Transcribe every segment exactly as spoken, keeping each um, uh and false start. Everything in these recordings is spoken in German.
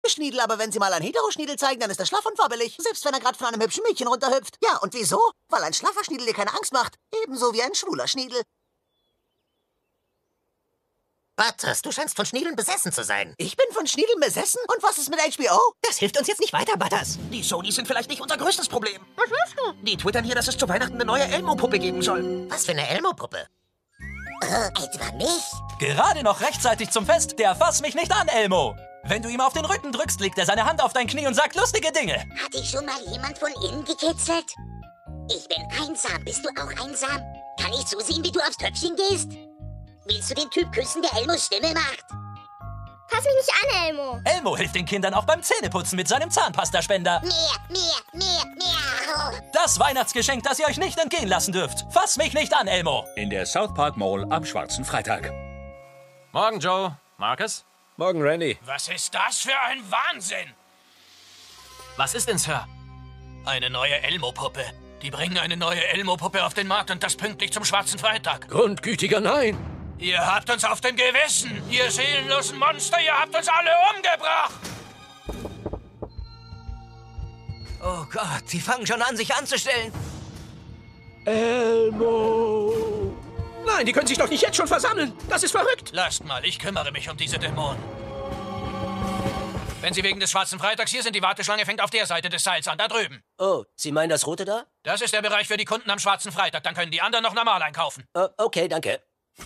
Schniedel, aber wenn Sie mal ein Hetero-Schniedel zeigen, dann ist er schlaff und wabbelig. Selbst wenn er gerade von einem hübschen Mädchen runterhüpft. Ja, und wieso? Weil ein schlaffer Schniedel dir keine Angst macht. Ebenso wie ein schwuler Schniedel. Butters, du scheinst von Schniedeln besessen zu sein. Ich bin von Schniedeln besessen? Und was ist mit H B O? Das hilft uns jetzt nicht weiter, Butters. Die Sonys sind vielleicht nicht unser größtes Problem. Was willst du? Die twittern hier, dass es zu Weihnachten eine neue Elmo-Puppe geben soll. Was für eine Elmo-Puppe? Äh, etwa mich? Gerade noch rechtzeitig zum Fest, der Fass mich nicht an, Elmo. Wenn du ihm auf den Rücken drückst, legt er seine Hand auf dein Knie und sagt lustige Dinge. Hat dich schon mal jemand von innen gekitzelt? Ich bin einsam. Bist du auch einsam? Kann ich zusehen, wie du aufs Töpfchen gehst? Willst du den Typ küssen, der Elmos Stimme macht? Fass mich nicht an, Elmo. Elmo hilft den Kindern auch beim Zähneputzen mit seinem Zahnpastaspender. Mehr, mehr, mehr, mehr. Das Weihnachtsgeschenk, das ihr euch nicht entgehen lassen dürft. Fass mich nicht an, Elmo. In der South Park Mall am Schwarzen Freitag. Morgen, Joe. Marcus? Morgen, Randy. Was ist das für ein Wahnsinn? Was ist denn, Sir? Eine neue Elmo-Puppe. Die bringen eine neue Elmo-Puppe auf den Markt und das pünktlich zum Schwarzen Freitag. Grundgütiger Nein. Ihr habt uns auf dem Gewissen. Ihr seelenlosen Monster, ihr habt uns alle umgebracht. Oh Gott, sie fangen schon an, sich anzustellen. Elmo. Nein, die können sich doch nicht jetzt schon versammeln. Das ist verrückt. Lasst mal, ich kümmere mich um diese Dämonen. Wenn Sie wegen des Schwarzen Freitags hier sind, die Warteschlange fängt auf der Seite des Seils an, da drüben. Oh, Sie meinen das Rote da? Das ist der Bereich für die Kunden am Schwarzen Freitag. Dann können die anderen noch normal einkaufen. Uh, okay, danke.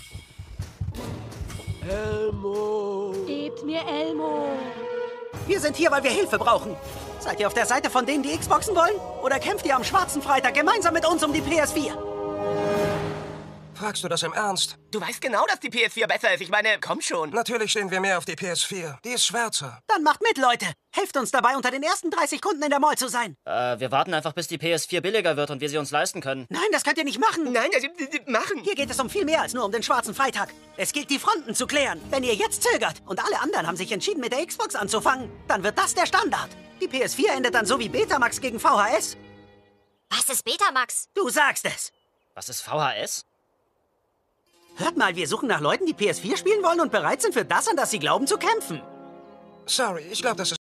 Elmo. Gebt mir Elmo. Wir sind hier, weil wir Hilfe brauchen. Seid ihr auf der Seite von denen, die Xboxen wollen? Oder kämpft ihr am Schwarzen Freitag gemeinsam mit uns um die P S vier? Fragst du das im Ernst? Du weißt genau, dass die P S vier besser ist. Ich meine, komm schon. Natürlich stehen wir mehr auf die P S vier. Die ist schwärzer. Dann macht mit, Leute. Helft uns dabei, unter den ersten dreißig Kunden in der Mall zu sein. Äh, wir warten einfach, bis die P S vier billiger wird und wir sie uns leisten können. Nein, das könnt ihr nicht machen. Nein, das machen. Hier geht es um viel mehr als nur um den Schwarzen Freitag. Es gilt, die Fronten zu klären. Wenn ihr jetzt zögert und alle anderen haben sich entschieden, mit der Xbox anzufangen, dann wird das der Standard. Die P S vier endet dann so wie Betamax gegen V H S. Was ist Betamax? Du sagst es. Was ist V H S? Hört mal, wir suchen nach Leuten, die P S vier spielen wollen und bereit sind, für das, an das sie glauben, zu kämpfen. Sorry, ich glaube, das ist